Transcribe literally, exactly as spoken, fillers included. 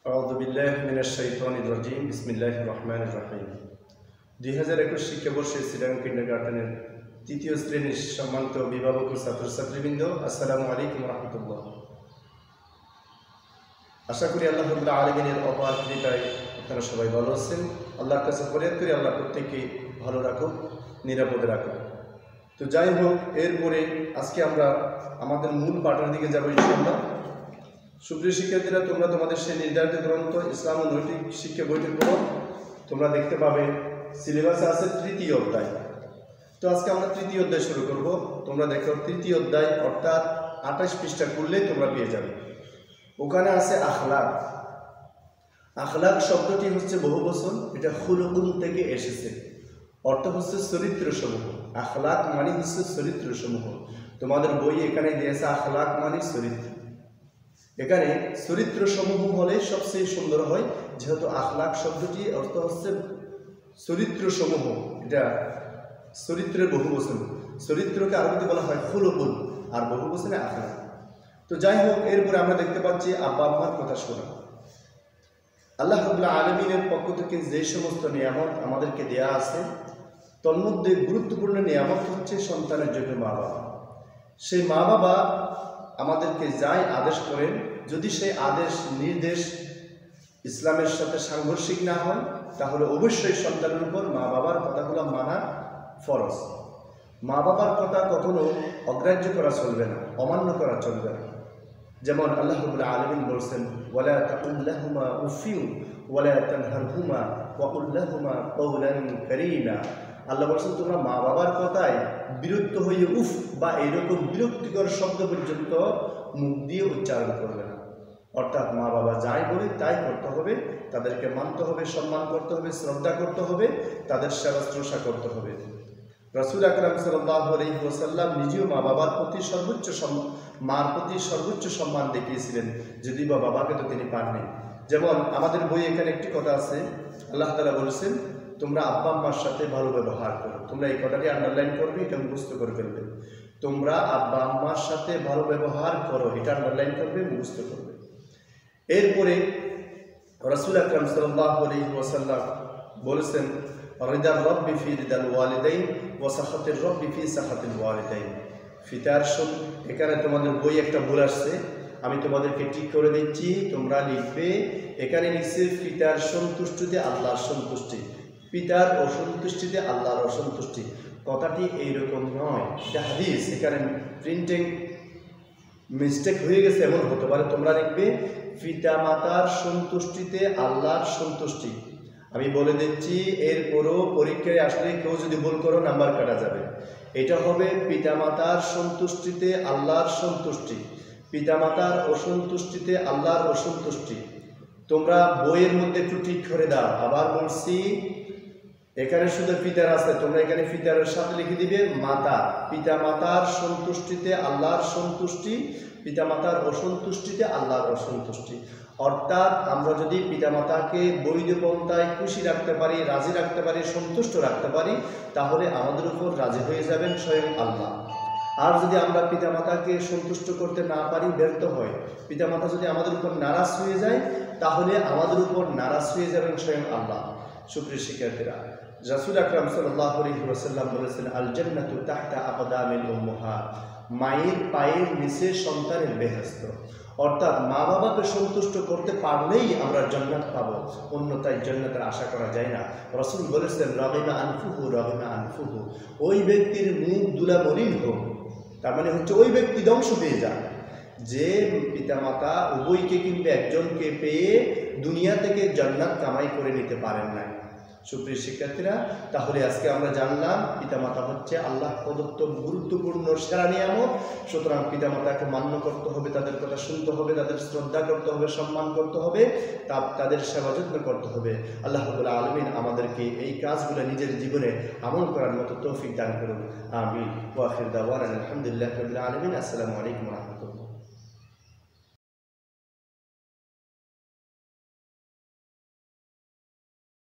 আউযু বিল্লাহি মিনাশ শাইতানির রাজিম বিসমিল্লাহির রহমানির রহিম। দুই হাজার একুশ শিক্ষাবর্ষে শ্রীরাম কিন্ডারগার্টেনের তৃতীয় শ্রেণীর সম্মানিত অভিভাবক ও ছাত্রছাত্রীবৃন্দ, আসসালামু আলাইকুম রহমতুল্লাহ। আশা করি আল্লাহ রাব্বুল আলামিনের অপার কৃপায় আপনারা সবাই ভালো আছেন। আল্লাহর কাছে ফরিয়াদ করি আল্লাহ প্রত্যেককে ভালো রাখুক, নিরাপদে রাখুক। তো যাই হোক, এরপরে আজকে আমরা আমাদের মূল পাঠের দিকে যাবো ইনশাআল্লাহ। সুপ্রিয় শিক্ষার্থীরা, তোমরা তোমাদের সেই নির্ধারিত গ্রন্থ ইসলাম ও নৈতিক শিক্ষা বইটির পড়ো, তোমরা দেখতে পাবে সিলেবাসে আছে তৃতীয় অধ্যায়। তো আজকে আমরা তৃতীয় অধ্যায় শুরু করব। তোমরা দেখো তৃতীয় অধ্যায় অর্থাৎ আঠাশ পৃষ্ঠা খুললেই তোমরা পেয়ে যাবে। ওখানে আছে আখলাক। আখলাক শব্দটি হচ্ছে বহু বচন, এটা খুলুকুন থেকে এসেছে, অর্থ হচ্ছে চরিত্র সমূহ। আখলাক মানে হচ্ছে চরিত্র সমূহ। তোমাদের বই এখানে দিয়েছে আখলাক মানে চরিত্র। এখানে চরিত্র সমূহ হলে সবচেয়ে সুন্দর হয়, যেহেতু আখলাক শব্দটি অর্থ হচ্ছে চরিত্র সমূহ, এটা চরিত্রের বহু বচন। চরিত্রকে আরবিতে বলা হয় খুলুকুন, আর বহু বচনে আখলাক। তো যাই হোক, এরপরে আমরা দেখতে পাচ্ছি আব্বা আম্মার কথা শোনা। আল্লাহ রাব্বুল আলামিনের পক্ষ থেকে যে সমস্ত নিয়ামত আমাদেরকে দেয়া আছে, তন্মধ্যে গুরুত্বপূর্ণ নিয়ামত হচ্ছে সন্তানের জন্য মা বাবা। সেই মা বাবা আমাদেরকে যাই আদেশ করেন, যদি সেই আদেশ নির্দেশ ইসলামের সাথে সাংঘর্ষিক না হয়, তাহলে অবশ্যই সন্তানের উপর মা বাবার কথাগুলো মানা ফরজ। মা বাবার কথা কখনো অগ্রাহ্য করা চলবে না, অমান্য করা চলবে না। যেমন আল্লাহ রাব্বুল আলামিন বলছেন, ওয়ালা তাকুল লাহুমা উফিউ ওয়ালা তানহারহুমা ওয়া কুল লাহুমা কাওলান কারীমা। আল্লাহ বলছেন, তোমরা মা বাবার কথায় বিরক্ত হয়ে উফ বা এইরকম বিরক্তিকর শব্দ পর্যন্ত মুখ দিয়ে উচ্চারণ করবে না। অর্থাৎ মা বাবা যাই বলে তাই করতে হবে, তাদেরকে মানতে হবে, সম্মান করতে হবে, শ্রদ্ধা করতে হবে, তাদের সেবা শ্রদ্ধা করতে হবে। রাসূল আকরাম সাল্লাল্লাহু আলাইহি ওয়াসাল্লাম নিজেও মা বাবার প্রতি সর্বোচ্চ মার প্রতি সর্বোচ্চ সম্মান দেখিয়েছিলেন, যদি বা বাবাকে তো তিনি পাননি। যেমন আমাদের বই এখানে একটি কথা আছে, আল্লাহ তাআলা বলেছেন, তোমরা আব্বা আম্মার সাথে ভালো ব্যবহার করো। তোমরা এই কথাটি আন্ডারলাইন করবে, এটা মুখস্থ করে ফেলবে। তোমরা আব্বা আম্মার সাথে ভালো ব্যবহার করো, এটা আন্ডারলাইন করবে, মুখস্থ করবে। এরপরে রাসূল আকরাম সাল্লাল্লাহু আলাইহি ওয়াসাল্লাম বলেছেন, রিদার রব্বি ফি রিদাল ওয়ালিদাইন ওয়া সাখাতির রব্বি ফি সাখাতিল ওয়ালিদাইন। ফিতার শুন, এখানে তোমাদের বই একটা ভুল আসছে, আমি তোমাদেরকে ঠিক করে দিচ্ছি, তোমরা লিখবে। এখানে লিখছে পিতার সন্তুষ্টিতে আল্লাহর সন্তুষ্টি, পিতার অসন্তুষ্টিতে আল্লাহর অসন্তুষ্টি। কথাটি এইরকম নয়, এটা হাদিস। এখানে প্রিন্টিং মিস্টেক হয়ে গেছে, এমন হতে পারে। তোমরা লিখবে পিতা মাতার সন্তুষ্টিতে আল্লাহর সন্তুষ্টি। আমি বলে দিচ্ছি, এরপরও পরীক্ষায় আসলে কেউ যদি ভুল করো নাম্বার কাটা যাবে। এটা হবে পিতামাতার সন্তুষ্টিতে আল্লাহর সন্তুষ্টি, পিতামাতার অসন্তুষ্টিতে আল্লাহর অসন্তুষ্টি। তোমরা বইয়ের মধ্যে একটু ঠিক করে দাও। আবার বলছি, এখানে শুধু পিতার আছে, তোমরা এখানে পিতার সাথে লিখে দিবে মাতা। পিতামাতার সন্তুষ্টিতে আল্লাহর সন্তুষ্টি, পিতামাতার অসন্তুষ্টিতে আল্লাহর অসন্তুষ্টি। অর্থাৎ আমরা যদি পিতামাতাকে বৈধ পন্থায় খুশি রাখতে পারি, রাজি রাখতে পারি, সন্তুষ্ট রাখতে পারি, তাহলে আমাদের উপর রাজি হয়ে যাবেন স্বয়ং আল্লাহ। আর যদি আমরা পিতামাতাকে সন্তুষ্ট করতে না পারি, ব্যর্থ হয়, পিতামাতা যদি আমাদের উপর নারাজ হয়ে যায়, তাহলে আমাদের উপর নারাজ হয়ে যাবেন স্বয়ং আল্লাহ। সুপ্রিয় শিক্ষার্থীরা, রাসূল আকরাম সাল্লাল্লাহু আলাইহি ওয়াসাল্লাম বলেছেন, আল জান্নাতু তাহতা আকদামিল উম্মাহাত। মায়ের পায়ের নিচে সন্তানের বেহেশত। অর্থাৎ মা বাবাকে সন্তুষ্ট করতে পারলেই আমরা জান্নাত পাবো, অন্যথায় জান্নাতের আশা করা যায় না। রাসূল বলেছেন, রাগিমা আনফুহু রাগিমা আনফুহু। ওই ব্যক্তির মুখ দুলা মলিন হোক, তার মানে হচ্ছে ওই ব্যক্তি ধ্বংস হয়ে যায় যে পিতামাতা উভয়কে কিংবা একজনকে পেয়ে দুনিয়া থেকে জান্নাত কামাই করে নিতে পারেন না। সুপ্রিয় শিক্ষার্থীরা, তাহলে আজকে আমরা জানলাম পিতামাতা হচ্ছে আল্লাহ প্রদত্ত গুরুত্বপূর্ণ সেরা নিয়ামত। সুতরাং পিতামাতাকে মান্য করতে হবে, তাদের কথা শুনতে হবে, তাদের শ্রদ্ধা করতে হবে, সম্মান করতে হবে, তা তাদের সেবা যত্ন করতে হবে। আল্লাহ রাব্বুল আলামিন আমাদেরকে এই কাজগুলো নিজের জীবনে আমল করার মতো তৌফিক দান করুন। আমিন। ওয়া আখির দাওয়ানা আলহামদুলিল্লাহি রাব্বিল আলামিন। আসসালামু আলাইকুম ওয়া রাহমাতুল্লাহ।